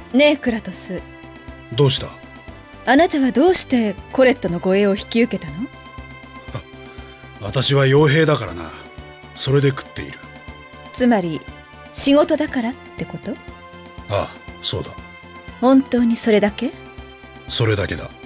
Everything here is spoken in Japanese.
ねえクラトス、 どうした？ あなたはどうしてコレットの護衛を引き受けたの？ 私は傭兵だからな。それで食っている。 つまり仕事だからってこと？ ああ、そうだ。 本当にそれだけ？ それだけだ。